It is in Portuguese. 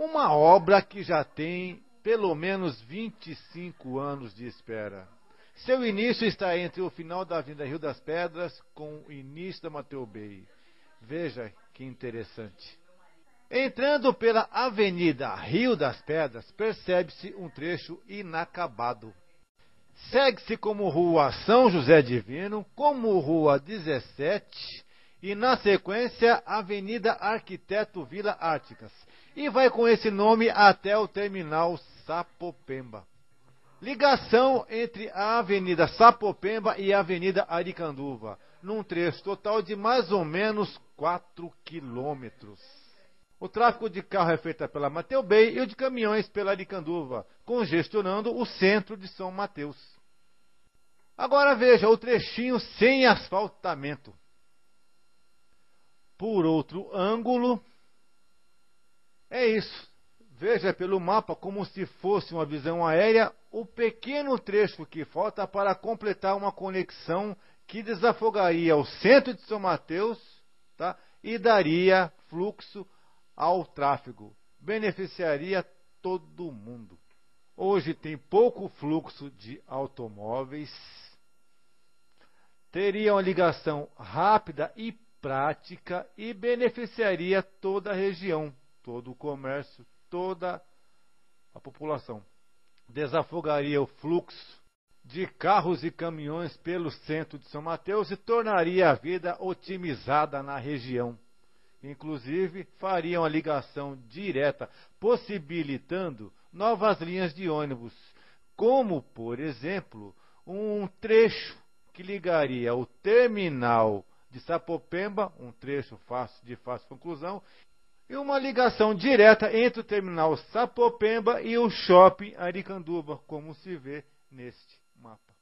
Uma obra que já tem pelo menos 25 anos de espera. Seu início está entre o final da Avenida Rio das Pedras com o início da Mateus Bay. Veja que interessante. Entrando pela Avenida Rio das Pedras, percebe-se um trecho inacabado. Segue-se como Rua São José Divino, como Rua 17 e, na sequência, Avenida Arquiteto Vila Árticas. E vai com esse nome até o terminal Sapopemba. Ligação entre a Avenida Sapopemba e a Avenida Aricanduva, num trecho total de mais ou menos 4 quilômetros. O tráfego de carro é feito pela Mateus Bay e o de caminhões pela Aricanduva, congestionando o centro de São Mateus. Agora veja o trechinho sem asfaltamento. Por outro ângulo, é isso. Veja pelo mapa como se fosse uma visão aérea o pequeno trecho que falta para completar uma conexão que desafogaria o centro de São Mateus, tá? E daria fluxo ao tráfego. Beneficiaria todo mundo. Hoje tem pouco fluxo de automóveis. Teria uma ligação rápida e prática e beneficiaria toda a região, todo o comércio, toda a população. Desafogaria o fluxo de carros e caminhões pelo centro de São Mateus e tornaria a vida otimizada na região. Inclusive, faria uma ligação direta, possibilitando novas linhas de ônibus, como, por exemplo, um trecho que ligaria o terminal de Sapopemba, um trecho de fácil conclusão, e uma ligação direta entre o terminal Sapopemba e o shopping Aricanduva, como se vê neste mapa.